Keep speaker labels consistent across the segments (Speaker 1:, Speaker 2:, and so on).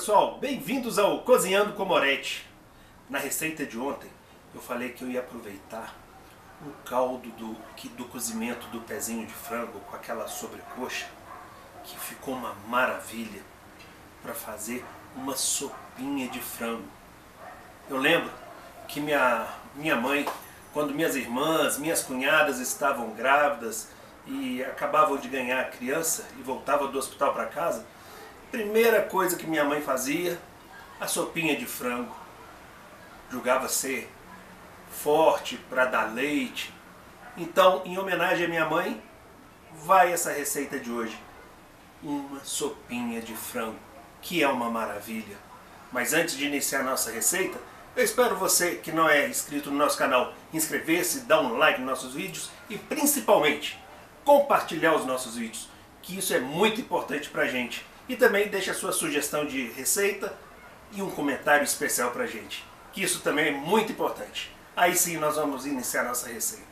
Speaker 1: pessoal, bem-vindos ao Cozinhando com Moretti. Na receita de ontem eu falei que eu ia aproveitar o caldo do cozimento do pezinho de frango com aquela sobrecoxa, que ficou uma maravilha, para fazer uma sopinha de frango. Eu lembro que minha mãe, quando minhas irmãs, minhas cunhadas estavam grávidas e acabavam de ganhar a criança e voltavam do hospital para casa, primeira coisa que minha mãe fazia, a sopinha de frango. Julgava ser forte para dar leite. Então, em homenagem à minha mãe, vai essa receita de hoje. Uma sopinha de frango, que é uma maravilha. Mas antes de iniciar a nossa receita, eu espero você que não é inscrito no nosso canal inscrever-se, dar um like nos nossos vídeos e principalmente compartilhar os nossos vídeos, que isso é muito importante pra gente. E também deixa a sua sugestão de receita e um comentário especial pra gente, que isso também é muito importante. Aí sim nós vamos iniciar nossa receita.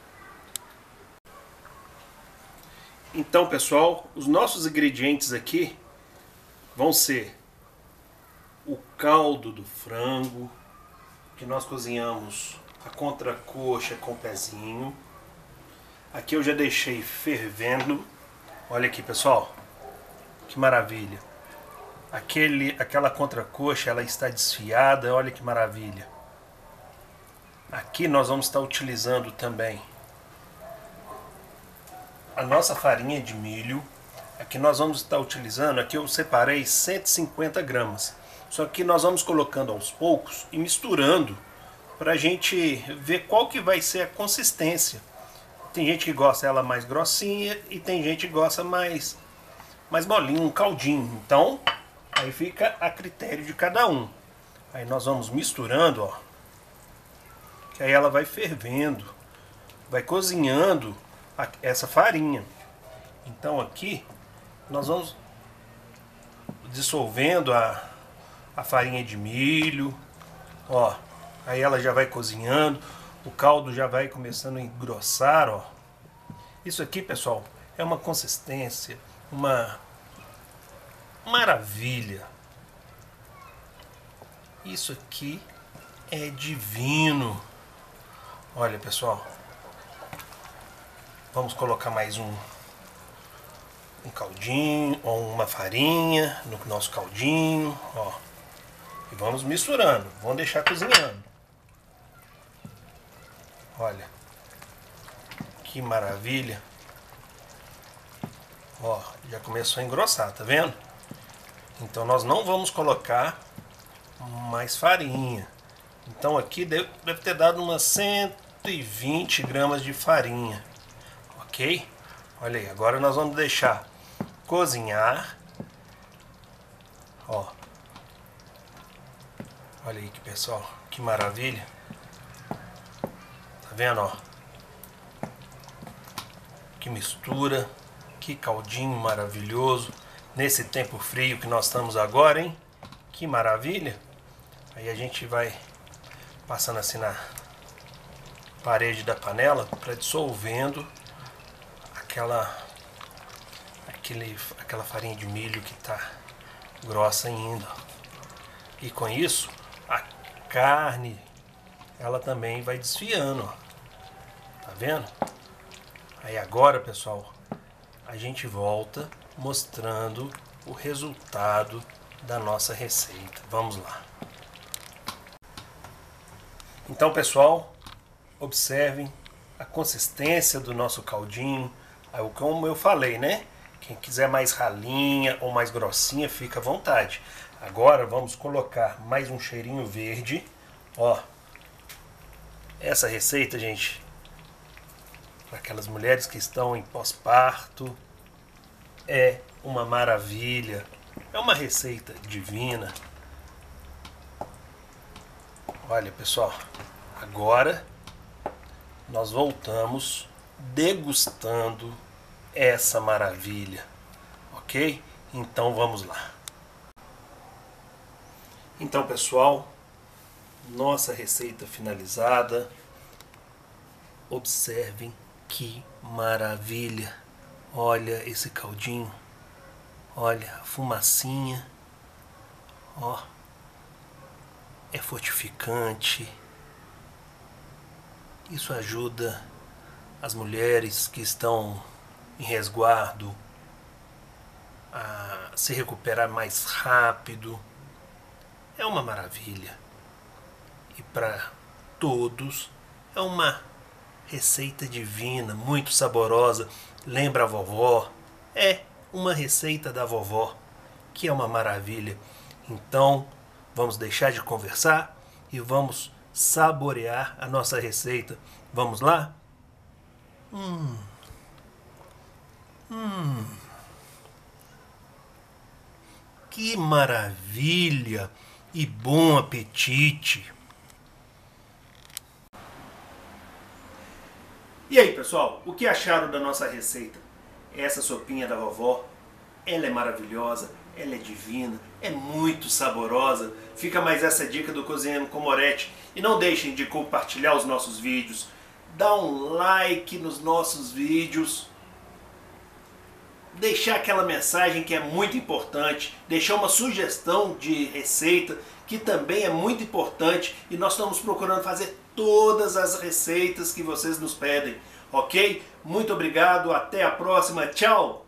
Speaker 1: Então, pessoal, os nossos ingredientes aqui vão ser o caldo do frango, que nós cozinhamos a contracoxa com o pezinho. Aqui eu já deixei fervendo. Olha aqui, pessoal, que maravilha. Aquela contracoxa, ela está desfiada, olha que maravilha. Aqui nós vamos estar utilizando também a nossa farinha de milho. Aqui nós vamos estar utilizando, aqui eu separei 150 gramas. Só que nós vamos colocando aos poucos e misturando para a gente ver qual que vai ser a consistência. Tem gente que gosta ela mais grossinha e tem gente que gosta mais molinho, um caldinho. Então, aí fica a critério de cada um. Aí nós vamos misturando, ó. Que aí ela vai fervendo, vai cozinhando essa farinha. Então aqui nós vamos dissolvendo a farinha de milho, ó. Aí ela já vai cozinhando, o caldo já vai começando a engrossar, ó. Isso aqui, pessoal, é uma consistência, uma maravilha. Isso aqui é divino. Olha, pessoal, vamos colocar mais um caldinho ou uma farinha no nosso caldinho, ó. E vamos misturando, vamos deixar cozinhando. Olha, que maravilha. Ó, já começou a engrossar, tá vendo? Então nós não vamos colocar mais farinha. Então aqui deve ter dado umas 120 gramas de farinha. Ok? Olha aí, agora nós vamos deixar cozinhar. Ó. Olha aí, pessoal, que maravilha. Tá vendo, ó? Que mistura, que caldinho maravilhoso. Nesse tempo frio que nós estamos agora, hein? Que maravilha. Aí a gente vai passando assim na parede da panela para dissolvendo aquela farinha de milho que tá grossa ainda. E com isso a carne ela também vai desfiando, ó. Tá vendo? Aí agora, pessoal, a gente volta mostrando o resultado da nossa receita. Vamos lá. Então, pessoal, observem a consistência do nosso caldinho. Como eu falei, né? Quem quiser mais ralinha ou mais grossinha, fica à vontade. Agora vamos colocar mais um cheirinho verde. Ó, essa receita, gente, para aquelas mulheres que estão em pós-parto, é uma maravilha. É uma receita divina. Olha, pessoal, agora nós voltamos degustando essa maravilha, ok? Então vamos lá. Então, pessoal, nossa receita finalizada. Observem que maravilha. Olha esse caldinho. Olha a fumacinha. Ó, é fortificante. Isso ajuda as mulheres que estão em resguardo a se recuperar mais rápido. É uma maravilha. E para todos é uma receita divina, muito saborosa. Lembra a vovó? É uma receita da vovó, que é uma maravilha. Então, vamos deixar de conversar e vamos saborear a nossa receita. Vamos lá? Que maravilha! E bom apetite! E aí, pessoal, o que acharam da nossa receita? Essa sopinha da vovó, ela é maravilhosa, ela é divina, é muito saborosa. Fica mais essa dica do Cozinhando com Moretti. E não deixem de compartilhar os nossos vídeos, dar um like nos nossos vídeos, deixar aquela mensagem que é muito importante, deixar uma sugestão de receita que também é muito importante, e nós estamos procurando fazer todas as receitas que vocês nos pedem, ok? Muito obrigado, até a próxima, tchau!